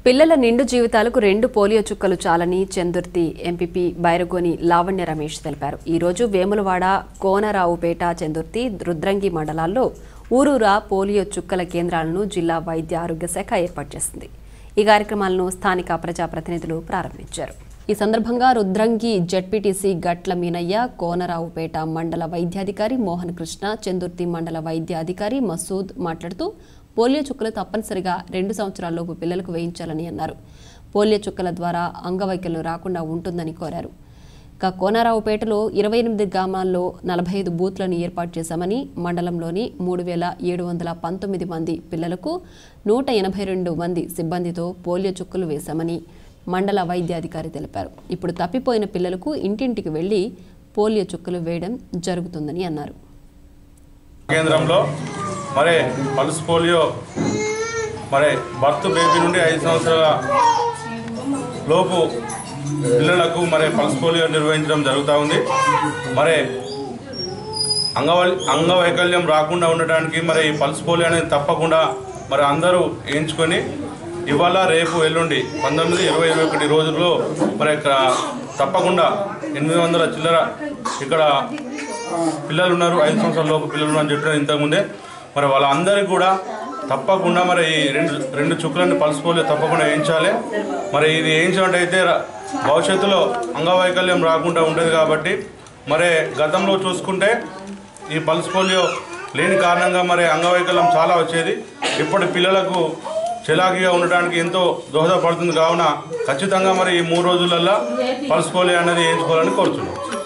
పిల్లల నిండు జీవితాలకు 2 పోలియో చుక్కలు చాలని చందుర్తి ఎంపీపీ బైరగోని లావణ్య రమేష్ తెలిపారు. ఈ రోజు వేములవాడ, కోనరావుపేట, చందుర్తి, రుద్రంగి మండలాల్లో ఊరూరా పోలియో చుక్కల కేంద్రాలను జిల్లా వైద్య ఆరోగ్య శాఖ ఏర్పాటు చేసింది. ఈ కార్యక్రమాలను స్థానిక ప్రజాప్రతినిధులు ప్రారంభించారు. ఈ సందర్భంగా రుద్రంగి జెడ్పీటీసీ గట్ల మీనయ్య, కోనరావుపేట మండల వైద్యాధికారి మోహన్ కృష్ణ, చందుర్తి మండల వైద్యాధికారి మసూద్ మాట్లాడుతూ పోలియో చుక్కలు తప్పనిసరిగా 2 సంవత్సరాలలోపు పిల్లలకు వేయించాలని అన్నారు. పోలియో చుక్కల ద్వారా అంగవైకల్యం రాకుండా ఉంటుందని కోరారు. ఇక కోనరావుపేటలో 28 గ్రామాల్లో 45 బూత్లను ఏర్పాటు చేశామని, మండలంలోని 3719 మంది పిల్లలకు 182 మంది సిబ్బందితో పోలియో చుక్కలు వేశామని మండల వైద్యాధికారి తెలిపారు. ఇప్పుడు తప్పిపోయిన పిల్లలకు ఇంటింటికి వెళ్లి పోలియో చుక్కలు వేయడం జరుగుతుందని అన్నారు. కేంద్రంలో మరి పల్స్ పోలియో మరి బర్త్ బేబీ నుండి 5 సంవత్సరాల లోపు పిల్లలకు మరి పల్స్ పోలియో నిర్వహించడం జరుగుతూ ఉంది. మరి అంగవైకల్యం రాకుండా ఉండటానికి మరి ఈ పల్స్ పోలియో అనేది తప్పకుండా మరి అందరూ వేయించుకొని ఇవాళ, రేపు, ఎల్లుండి 19, 20, 21 రోజుల్లో మరి తప్పకుండా 800 చిల్లర ఇక్కడ పిల్లలు ఉన్నారు, 5 సంవత్సరాల లోపు పిల్లలు అని చెప్పిన ఇంతకుముందే. మరి వాళ్ళందరికీ కూడా తప్పకుండా మరి ఈ రెండు చుక్కలని పల్స్ పోలియో తప్పకుండా వేయించాలి. మరి ఇది వేయించినట్టయితే భవిష్యత్తులో అంగవైకల్యం రాకుండా ఉంటుంది. కాబట్టి మరి గతంలో చూసుకుంటే ఈ పల్స్ పోలియో లేని కారణంగా మరి అంగవైకల్యం చాలా వచ్చేది. ఇప్పటి పిల్లలకు చలాకీగా ఉండడానికి ఎంతో దోహదపడుతుంది. కావున ఖచ్చితంగా మరి ఈ 3 రోజులలో పల్స్ పోలియో అనేది వేయించుకోవాలని కోరుతున్నాం.